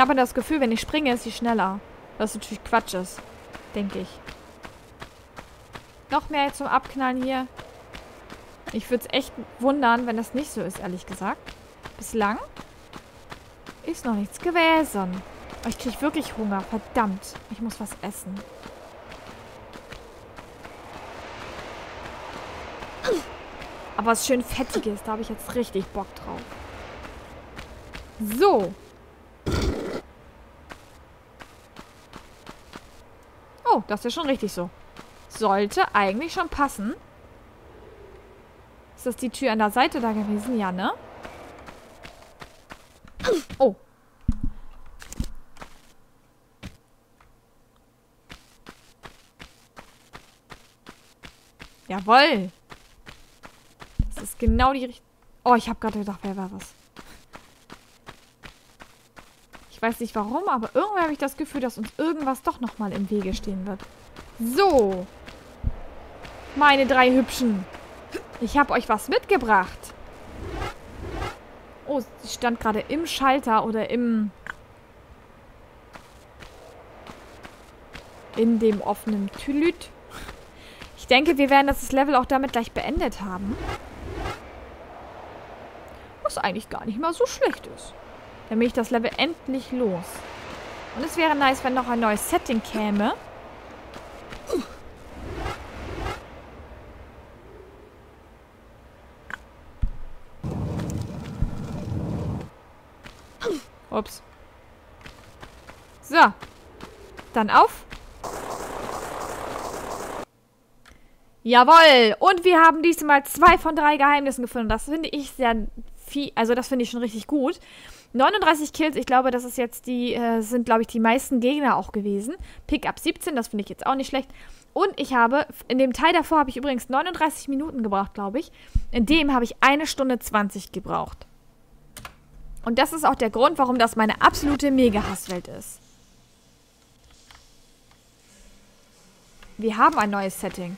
habe das Gefühl, wenn ich springe, ist sie schneller. Was natürlich Quatsch ist. Denke ich. Noch mehr zum Abknallen hier. Ich würde es echt wundern, wenn das nicht so ist, ehrlich gesagt. Bislang ist noch nichts gewesen. Oh, ich kriege wirklich Hunger. Verdammt. Ich muss was essen. Aber was schön Fettiges. Da habe ich jetzt richtig Bock drauf. So. Oh, das ist ja schon richtig so. Sollte eigentlich schon passen. Ist das die Tür an der Seite da gewesen? Ja, ne? Oh. Jawohl. Das ist genau die Richtung. Oh, ich habe gerade gedacht, wer war was. Ich weiß nicht warum, aber irgendwie habe ich das Gefühl, dass uns irgendwas doch nochmal im Wege stehen wird. So. Meine drei Hübschen. Ich habe euch was mitgebracht. Oh, sie stand gerade im Schalter oder in dem offenen Tülüt. Ich denke, wir werden das Level auch damit gleich beendet haben. Was eigentlich gar nicht mal so schlecht ist. Dann bin ich das Level endlich los. Und es wäre nice, wenn noch ein neues Setting käme. Ups. So. Dann auf. Jawohl. Und wir haben diesmal 2 von 3 Geheimnissen gefunden. Das finde ich sehr viel. Also das finde ich schon richtig gut. 39 Kills. Ich glaube, das ist jetzt sind, glaube ich, die meisten Gegner auch gewesen. Pickup 17. Das finde ich jetzt auch nicht schlecht. Und ich habe, in dem Teil davor habe ich übrigens 39 Minuten gebraucht, glaube ich. In dem habe ich 1 Stunde 20 gebraucht. Und das ist auch der Grund, warum das meine absolute Mega-Hasswelt ist. Wir haben ein neues Setting.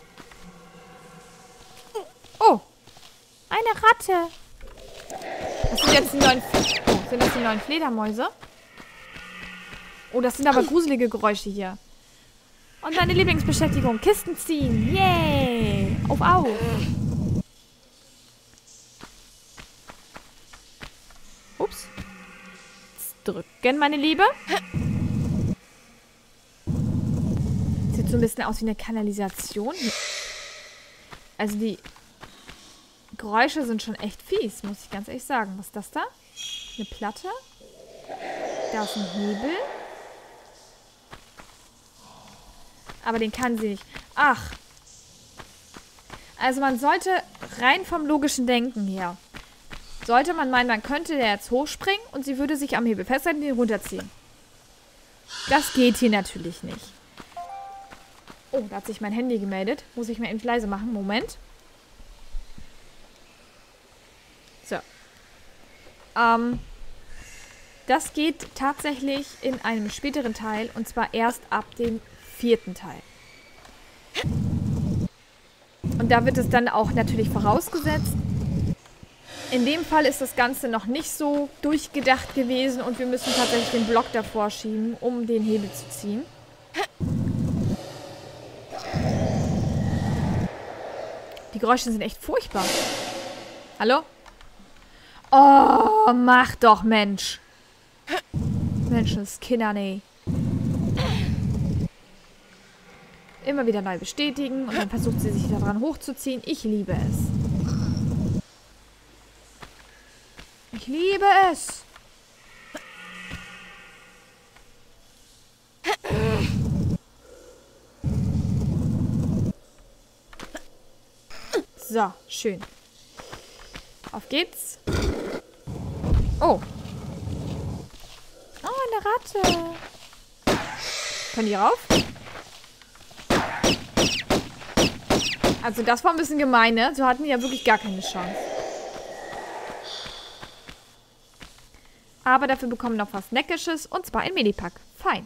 Oh, eine Ratte. Das sind jetzt die neuen... Oh, sind das die neuen Fledermäuse? Oh, das sind aber gruselige Geräusche hier. Und deine Lieblingsbeschäftigung, Kisten ziehen. Yay. Auf. Ups. Jetzt drücken, meine Liebe. Sieht so ein bisschen aus wie eine Kanalisation. Also die Geräusche sind schon echt fies, muss ich ganz ehrlich sagen. Was ist das da? Eine Platte. Da ist ein Hebel. Aber den kann sie nicht. Ach. Also man sollte rein vom logischen Denken her, sollte man meinen, man könnte der jetzt hochspringen und sie würde sich am Hebel festhalten und ihn runterziehen. Das geht hier natürlich nicht. Oh, da hat sich mein Handy gemeldet. Muss ich mal eben leise machen. Moment. So. Das geht tatsächlich in einem späteren Teil und zwar erst ab dem 4. Teil. Und da wird es dann auch natürlich vorausgesetzt. In dem Fall ist das Ganze noch nicht so durchgedacht gewesen und wir müssen tatsächlich den Block davor schieben, um den Hebel zu ziehen. Die Geräusche sind echt furchtbar. Hallo? Oh, mach doch, Mensch. Menschenskinder, nee. Immer wieder neu bestätigen und dann versucht sie sich daran hochzuziehen. Ich liebe es. Ich liebe es. So, schön. Auf geht's. Oh. Oh, eine Ratte. Können die rauf? Also das war ein bisschen gemein, ne? So hatten die ja wirklich gar keine Chance. Aber dafür bekommen wir noch was Neckisches. Und zwar ein Medipack. Fein.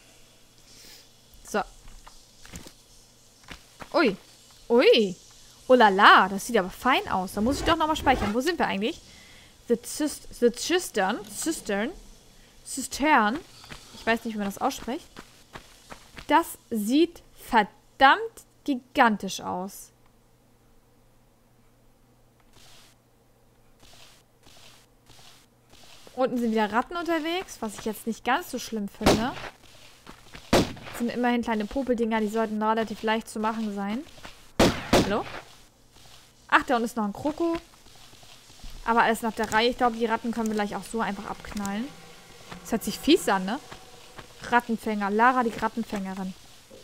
So. Ui. Ui. Oh la la, das sieht aber fein aus. Da muss ich doch nochmal speichern. Wo sind wir eigentlich? The Cistern. Ich weiß nicht, wie man das ausspricht. Das sieht verdammt gigantisch aus. Unten sind wieder Ratten unterwegs, was ich jetzt nicht ganz so schlimm finde. Das sind immerhin kleine Popeldinger, die sollten relativ leicht zu machen sein. Hallo? Ach, da unten ist noch ein Kroko. Aber alles nach der Reihe. Ich glaube, die Ratten können wir gleich auch so einfach abknallen. Das hört sich fies an, ne? Rattenfänger. Lara, die Rattenfängerin.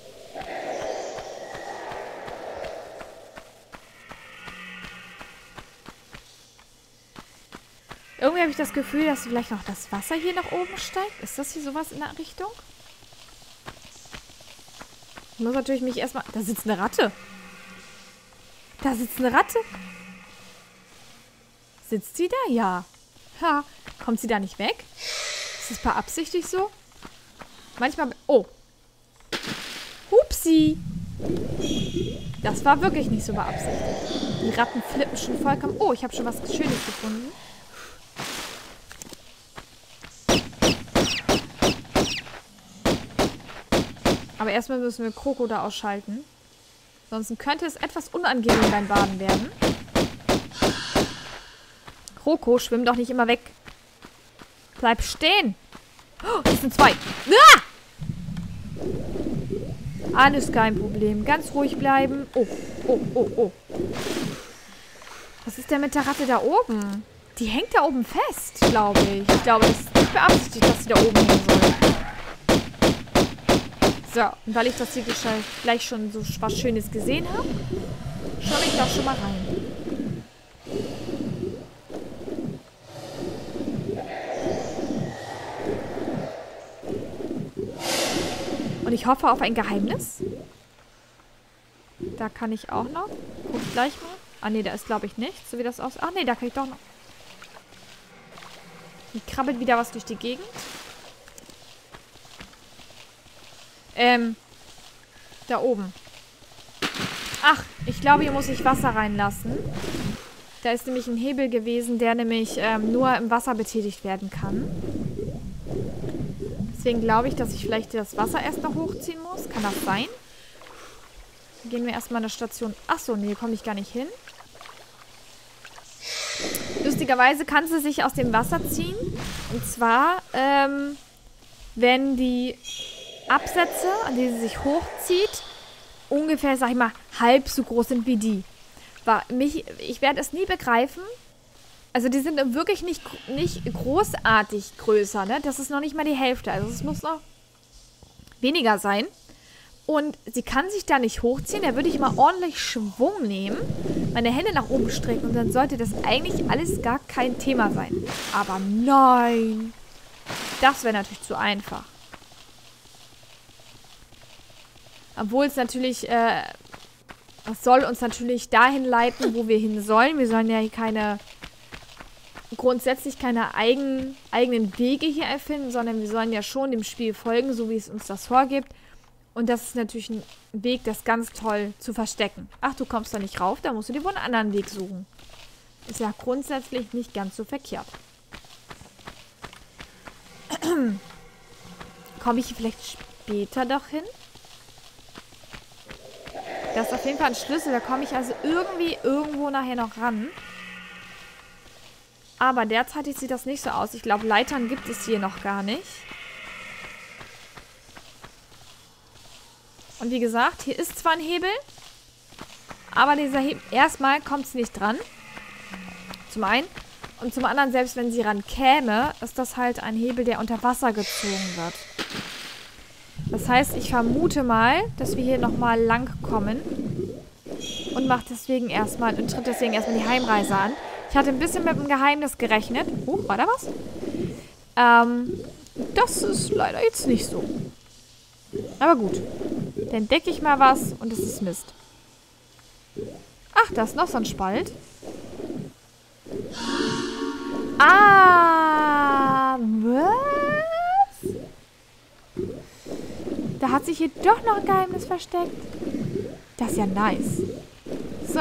Irgendwie habe ich das Gefühl, dass vielleicht noch das Wasser hier nach oben steigt. Ist das hier sowas in der Richtung? Ich muss natürlich mich erstmal... Da sitzt eine Ratte. Da sitzt eine Ratte. Sitzt sie da? Ja. Ha. Kommt sie da nicht weg? Ist das beabsichtigt so? Manchmal... Oh. Hupsi. Das war wirklich nicht so beabsichtigt. Die Ratten flippen schon vollkommen... Oh, ich habe schon was Schönes gefunden. Aber erstmal müssen wir Kroko da ausschalten. Sonst könnte es etwas unangenehm beim Baden werden. Kroko, schwimm doch nicht immer weg. Bleib stehen. Oh, das sind zwei. Ah! Alles kein Problem. Ganz ruhig bleiben. Oh, oh, oh, oh. Was ist denn mit der Ratte da oben? Die hängt da oben fest, glaube ich. Ich glaube, das ist nicht beabsichtigt, dass sie da oben hängen soll. So, und weil ich das hier gleich schon so was Schönes gesehen habe, schaue ich da schon mal rein. Und ich hoffe auf ein Geheimnis. Da kann ich auch noch. Guck ich gleich mal. Ah, nee, da ist, glaube ich, nichts, so wie das aussieht. Ach, nee, da kann ich doch noch. Hier krabbelt wieder was durch die Gegend. Da oben. Ach, ich glaube, hier muss ich Wasser reinlassen. Da ist nämlich ein Hebel gewesen, der nämlich nur im Wasser betätigt werden kann. Deswegen glaube ich, dass ich vielleicht das Wasser erst noch hochziehen muss. Kann das sein? Dann gehen wir erstmal an eine Station. Achso, nee, hier komme ich gar nicht hin. Lustigerweise kann sie sich aus dem Wasser ziehen. Und zwar, wenn die Absätze, an die sie sich hochzieht, ungefähr, sag ich mal, halb so groß sind wie die. Ich werde es nie begreifen. Also die sind wirklich nicht großartig größer, ne? Das ist noch nicht mal die Hälfte. Also es muss noch weniger sein. Und sie kann sich da nicht hochziehen. Da würde ich mal ordentlich Schwung nehmen, meine Hände nach oben strecken und dann sollte das eigentlich alles gar kein Thema sein. Aber nein. Das wäre natürlich zu einfach. Obwohl es natürlich, es soll uns natürlich dahin leiten, wo wir hin sollen. Wir sollen ja hier grundsätzlich keine eigenen Wege hier erfinden, sondern wir sollen ja schon dem Spiel folgen, so wie es uns das vorgibt. Und das ist natürlich ein Weg, das ganz toll zu verstecken. Ach, du kommst da nicht rauf, da musst du dir wohl einen anderen Weg suchen. Ist ja grundsätzlich nicht ganz so verkehrt. Komme ich hier vielleicht später doch hin? Das ist auf jeden Fall ein Schlüssel. Da komme ich also irgendwo nachher noch ran. Aber derzeitig sieht das nicht so aus. Ich glaube, Leitern gibt es hier noch gar nicht. Und wie gesagt, hier ist zwar ein Hebel, aber dieser Hebel, erstmal kommt es nicht dran. Zum einen. Und zum anderen, selbst wenn sie ran käme, ist das halt ein Hebel, der unter Wasser gezogen wird. Das heißt, ich vermute mal, dass wir hier nochmal lang kommen und tritt deswegen erstmal die Heimreise an. Ich hatte ein bisschen mit dem Geheimnis gerechnet. War da was? Das ist leider jetzt nicht so. Aber gut. Dann entdecke ich mal was und es ist Mist. Ach, da ist noch so ein Spalt. Ah, was? Da hat sich hier doch noch ein Geheimnis versteckt. Das ist ja nice. So.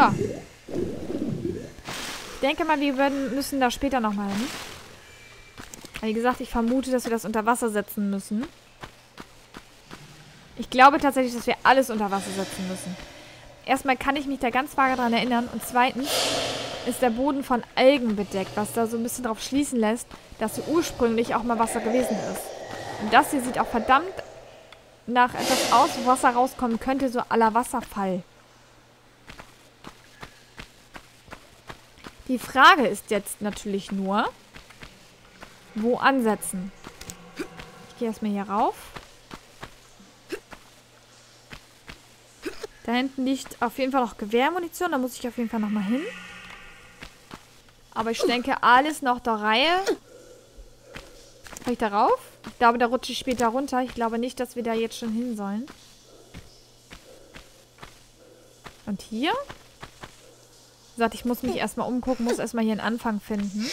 Ich denke mal, wir müssen da später nochmal hin. Wie gesagt, ich vermute, dass wir das unter Wasser setzen müssen. Ich glaube tatsächlich, dass wir alles unter Wasser setzen müssen. Erstmal kann ich mich da ganz vage dran erinnern. Und zweitens ist der Boden von Algen bedeckt, was da so ein bisschen drauf schließen lässt, dass hier ursprünglich auch mal Wasser gewesen ist. Und das hier sieht auch verdammt nach etwas aus, wo Wasser rauskommen könnte, so à la Wasserfall. Die Frage ist jetzt natürlich nur, wo ansetzen? Ich gehe erstmal hier rauf. Da hinten liegt auf jeden Fall noch Gewehrmunition. Da muss ich auf jeden Fall nochmal hin. Aber ich denke, alles noch der Reihe. Kann ich da rauf? Ich glaube, da rutsche ich später runter. Ich glaube nicht, dass wir da jetzt schon hin sollen. Und hier? Wie gesagt, ich muss mich erstmal umgucken. Muss erstmal hier einen Anfang finden.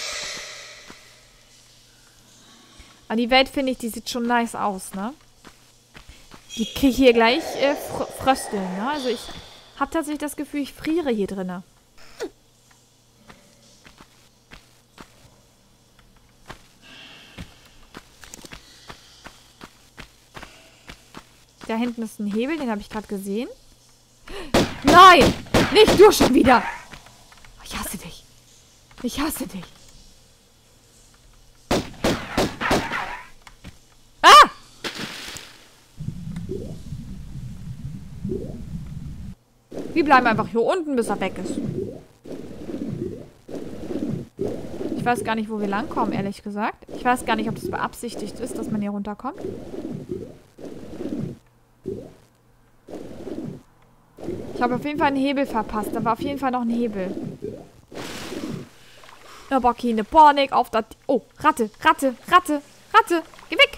Aber die Welt, finde ich, die sieht schon nice aus, ne? Die kriege ich hier gleich frösteln, ne? Also ich habe tatsächlich das Gefühl, ich friere hier drinne. Da hinten ist ein Hebel, den habe ich gerade gesehen. Nein! Nicht du schon wieder! Ich hasse dich. Ich hasse dich. Ah! Wir bleiben einfach hier unten, bis er weg ist. Ich weiß gar nicht, wo wir langkommen, ehrlich gesagt. Ich weiß gar nicht, ob das beabsichtigt ist, dass man hier runterkommt. Ich habe auf jeden Fall einen Hebel verpasst. Da war auf jeden Fall noch ein Hebel. Aber keine Panik auf das... Oh, Ratte, Ratte, Ratte, Ratte. Geh weg.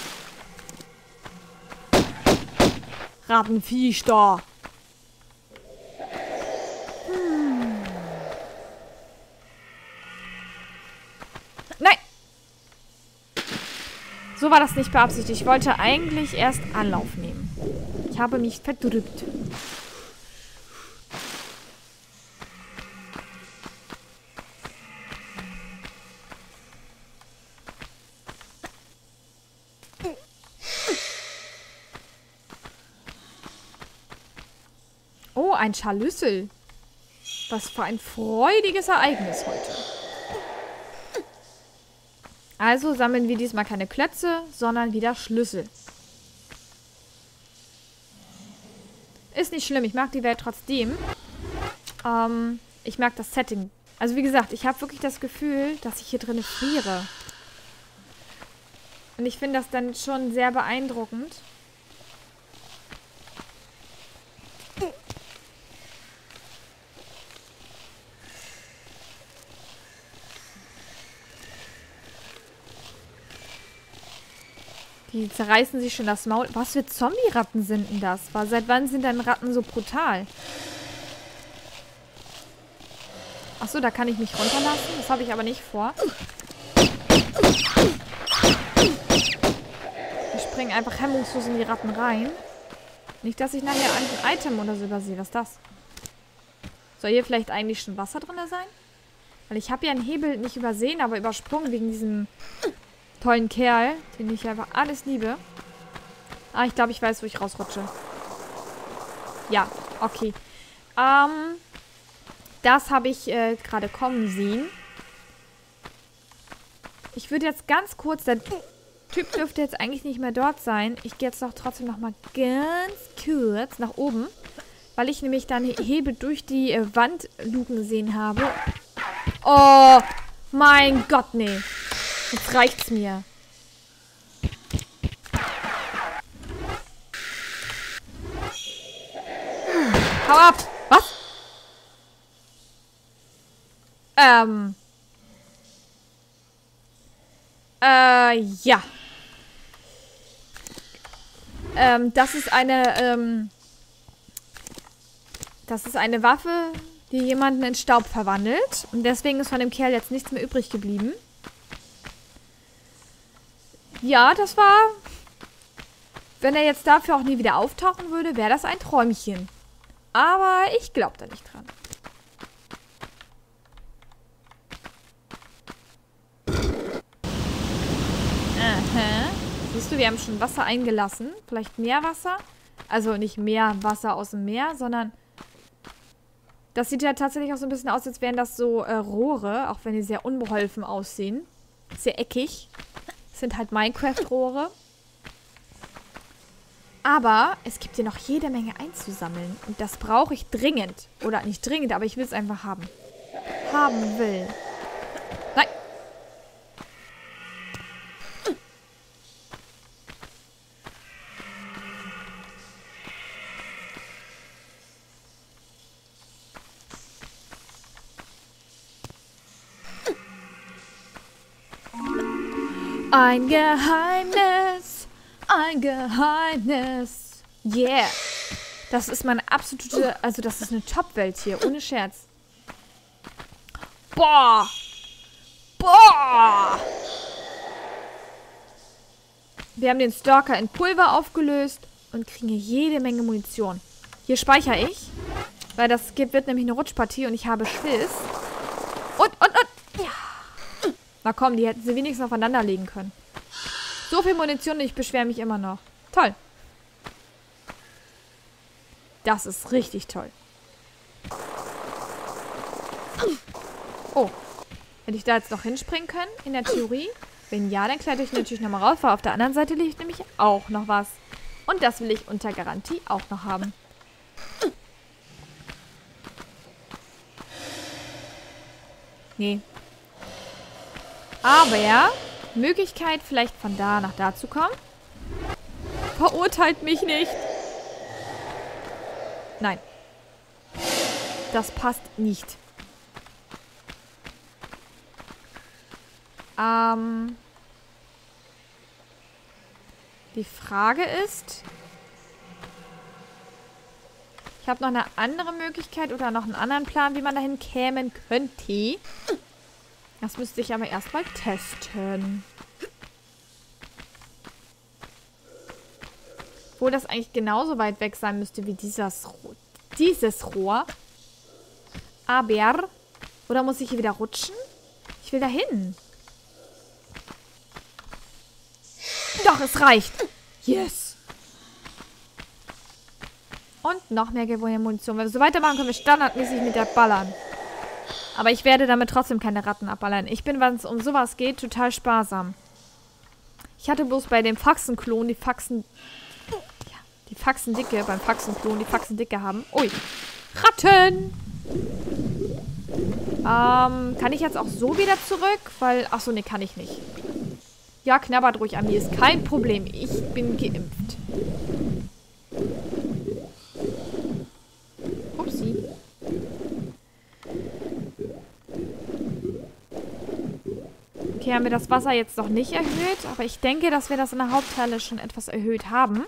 Rattenviech da. Nein. So war das nicht beabsichtigt. Ich wollte eigentlich erst Anlauf nehmen. Ich habe mich verdrückt. Oh, ein Scharlüssel. Was für ein freudiges Ereignis heute. Also sammeln wir diesmal keine Klötze, sondern wieder Schlüssel. Ist nicht schlimm, ich mag die Welt trotzdem. Ich mag das Setting. Also wie gesagt, ich habe wirklich das Gefühl, dass ich hier drin friere. Und ich finde das dann schon sehr beeindruckend. Die zerreißen sich schon das Maul. Was für Zombie-Ratten sind denn das? Seit wann sind denn Ratten so brutal? Achso, da kann ich mich runterlassen. Das habe ich aber nicht vor. Ich springe einfach hemmungslos in die Ratten rein. Nicht, dass ich nachher ein Item oder so übersehe. Was ist das? Soll hier vielleicht eigentlich schon Wasser drin sein? Weil ich habe ja einen Hebel nicht übersehen, aber übersprungen wegen diesem... tollen Kerl, den ich einfach alles liebe. Ah, ich glaube, ich weiß, wo ich rausrutsche. Ja, okay. Das habe ich gerade kommen sehen. Ich würde jetzt ganz kurz... Der Typ dürfte jetzt eigentlich nicht mehr dort sein. Ich gehe jetzt doch trotzdem noch mal ganz kurz nach oben. Weil ich nämlich dann Hebel durch die Wandluken gesehen habe. Oh, mein Gott, nee. Jetzt reicht's mir. Hau ab! Was? Ja. Das ist eine, das ist eine Waffe, die jemanden in Staub verwandelt. Und deswegen ist von dem Kerl jetzt nichts mehr übrig geblieben. Ja, das war... Wenn er jetzt dafür auch nie wieder auftauchen würde, wäre das ein Träumchen. Aber ich glaube da nicht dran. Siehst du, wir haben schon Wasser eingelassen. Vielleicht mehr Wasser. Also nicht mehr Wasser aus dem Meer, sondern das sieht ja tatsächlich auch so ein bisschen aus, als wären das so Rohre, auch wenn die sehr unbeholfen aussehen. Sehr eckig. Das sind halt Minecraft-Rohre. Aber es gibt hier noch jede Menge einzusammeln. Und das brauche ich dringend. Oder nicht dringend, aber ich will es einfach haben. Haben will. Nein. Ein Geheimnis. Ein Geheimnis. Yeah. Das ist meine absolute... Also das ist eine Top-Welt hier. Ohne Scherz. Boah. Boah. Wir haben den Stalker in Pulver aufgelöst und kriegen hier jede Menge Munition. Hier speichere ich. Weil das wird nämlich eine Rutschpartie und ich habe Schiss. Und. Ja. Na komm, die hätten sie wenigstens aufeinander legen können. So viel Munition und ich beschwere mich immer noch. Toll. Das ist richtig toll. Oh. Hätte ich da jetzt noch hinspringen können, in der Theorie? Wenn ja, dann kletter ich natürlich nochmal raus, weil auf der anderen Seite liegt nämlich auch noch was. Und das will ich unter Garantie auch noch haben. Nee. Aber Möglichkeit, vielleicht von da nach da zu kommen. Verurteilt mich nicht. Nein. Das passt nicht. Die Frage ist... Ich habe noch eine andere Möglichkeit oder noch einen anderen Plan, wie man dahin kämen könnte. Das müsste ich aber erstmal testen. Obwohl das eigentlich genauso weit weg sein müsste wie dieses Rohr. Aber... Oder muss ich hier wieder rutschen? Ich will da hin. Doch, es reicht. Yes. Und noch mehr Munition. Wenn wir so weitermachen, können wir standardmäßig mit der ballern. Aber ich werde damit trotzdem keine Ratten abballern. Ich bin, wenn es um sowas geht, total sparsam. Ich hatte bloß bei dem Faxenklon die Faxendicke, beim Faxenklon die Faxendicke haben. Ui. Ratten! Kann ich jetzt auch so wieder zurück? Weil, achso, nee, kann ich nicht. Ja, knabbert ruhig an mir, ist kein Problem. Ich bin geimpft. Upsi. Okay, haben wir das Wasser jetzt noch nicht erhöht, aber ich denke, dass wir das in der Hauptteile schon etwas erhöht haben.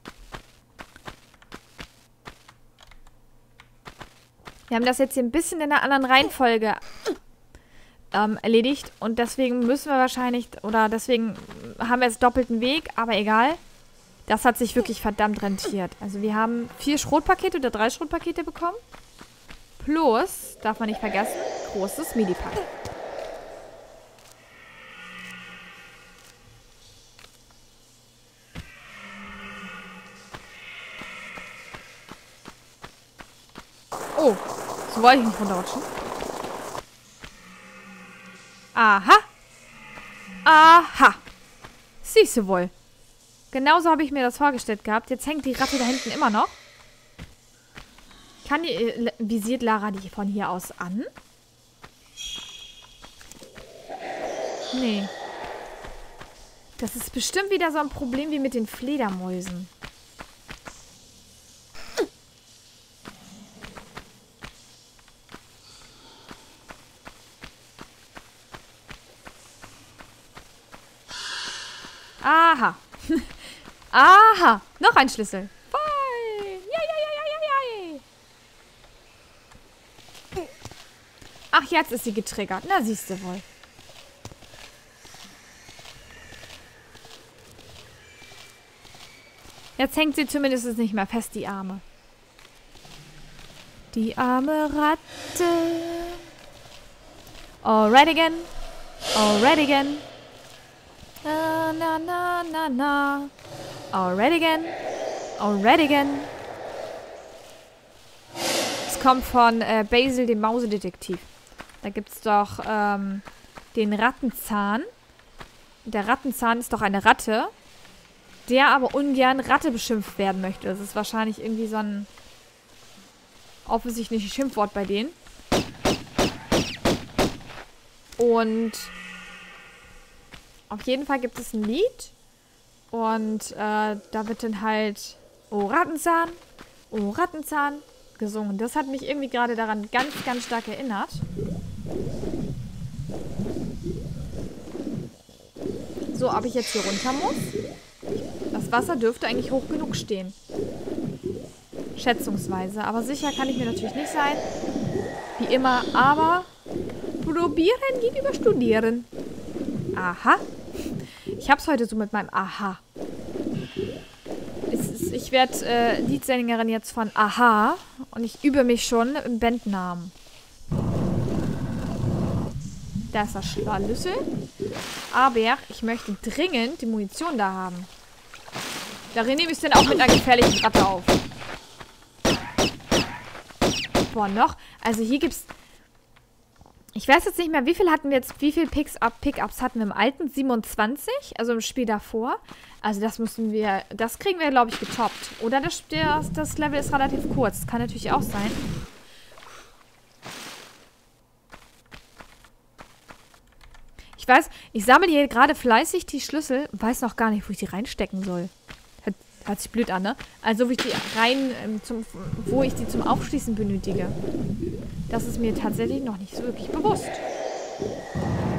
Wir haben das jetzt hier ein bisschen in einer anderen Reihenfolge erledigt und deswegen müssen wir wahrscheinlich, oder deswegen haben wir jetzt doppelten Weg, aber egal. Das hat sich wirklich verdammt rentiert. Also wir haben 4 Schrotpakete oder 3 Schrotpakete bekommen. Plus, darf man nicht vergessen, großes Medipack. Oh, so wollte ich nicht runterrutschen. Aha. Aha. Siehst du wohl. Genauso habe ich mir das vorgestellt gehabt. Jetzt hängt die Ratte da hinten immer noch. Visiert Lara die von hier aus an? Nee. Das ist bestimmt wieder so ein Problem wie mit den Fledermäusen. Aha. Aha. Noch ein Schlüssel. Voll. Ja. Ach, jetzt ist sie getriggert. Na, siehst du wohl. Jetzt hängt sie zumindest nicht mehr fest, die Arme. Die arme Ratte. Alright again. Alright again. Na, na, na, na, na. Alright again. Alright again. Es kommt von Basil, dem Mausedetektiv. Da gibt es doch den Rattenzahn. Der Rattenzahn ist doch eine Ratte, der aber ungern Ratte beschimpft werden möchte. Das ist wahrscheinlich irgendwie so ein offensichtliches Schimpfwort bei denen. Und auf jeden Fall gibt es ein Lied. Und da wird dann halt Oh Rattenzahn gesungen. Das hat mich irgendwie gerade daran ganz, ganz stark erinnert. So, ob ich jetzt hier runter muss? Das Wasser dürfte eigentlich hoch genug stehen. Schätzungsweise. Aber sicher kann ich mir natürlich nicht sein. Wie immer, aber probieren geht über studieren. Aha. Ich hab's heute so mit meinem Aha. Ich werde Liedsängerin jetzt von Aha und ich übe mich schon im Bandnamen. Da ist das Schlüssel. Aber ich möchte dringend die Munition da haben. Darin nehme ich es dann auch mit einer gefährlichen Ratte auf. Boah, noch. Also hier gibt's. Ich weiß jetzt nicht mehr, wie viel Pickups hatten wir im alten? 27, also im Spiel davor. Also das kriegen wir, glaube ich, getoppt. Oder das Level ist relativ kurz. Das kann natürlich auch sein. Ich weiß, ich sammle hier gerade fleißig die Schlüssel und weiß noch gar nicht, wo ich die reinstecken soll. Hört sich blöd an, ne? Also wo ich die zum Aufschließen benötige. Das ist mir tatsächlich noch nicht so wirklich bewusst.